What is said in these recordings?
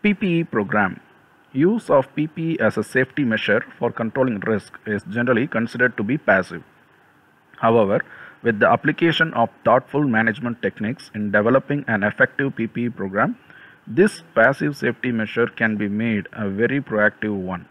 PPE program. Use of PPE as a safety measure for controlling risk is generally considered to be passive. However, with the application of thoughtful management techniques in developing an effective PPE program, this passive safety measure can be made a very proactive one.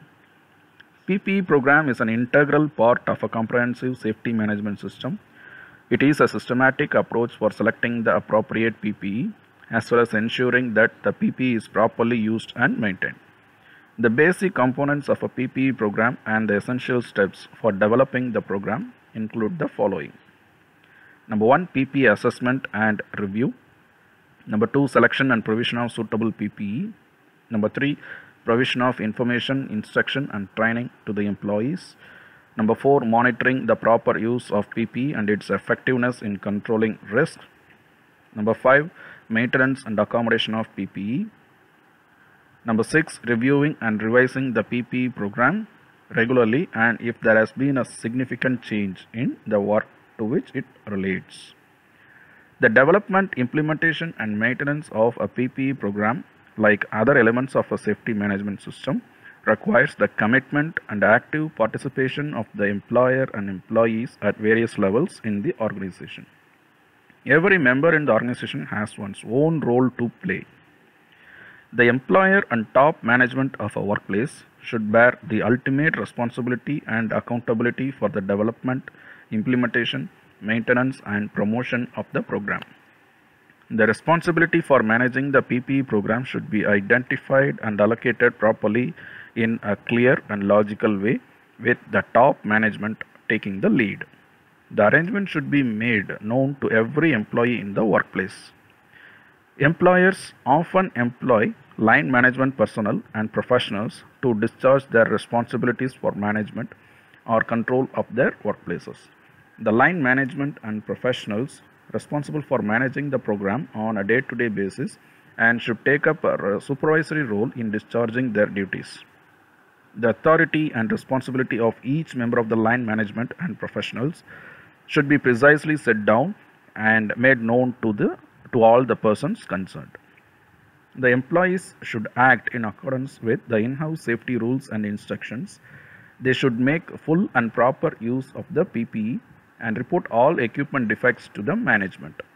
PPE program is an integral part of a comprehensive safety management system. It is a systematic approach for selecting the appropriate PPE as well as ensuring that the PPE is properly used and maintained. The basic components of a PPE program and the essential steps for developing the program include the following. Number 1, PPE assessment and review. Number 2, selection and provision of suitable PPE. Number 3, provision of information, instruction and training to the employees. Number 4, monitoring the proper use of PPE and its effectiveness in controlling risk. Number 5, maintenance and accommodation of PPE. Number 6, reviewing and revising the PPE program regularly and if there has been a significant change in the work to which it relates. The development, implementation and maintenance of a PPE program, like other elements of a safety management system, requires the commitment and active participation of the employer and employees at various levels in the organization. Every member in the organization has one's own role to play. The employer and top management of a workplace should bear the ultimate responsibility and accountability for the development, implementation, maintenance and promotion of the program. The responsibility for managing the PPE program should be identified and allocated properly in a clear and logical way, with the top management taking the lead. The arrangement should be made known to every employee in the workplace. Employers often employ line management personnel and professionals to discharge their responsibilities for management or control of their workplaces. The line management and professionals responsible for managing the program on a day-to-day basis and should take up a supervisory role in discharging their duties. The authority and responsibility of each member of the line management and professionals should be precisely set down and made known to all the persons concerned. The employees should act in accordance with the in-house safety rules and instructions. They should make full and proper use of the PPE and report all equipment defects to the management.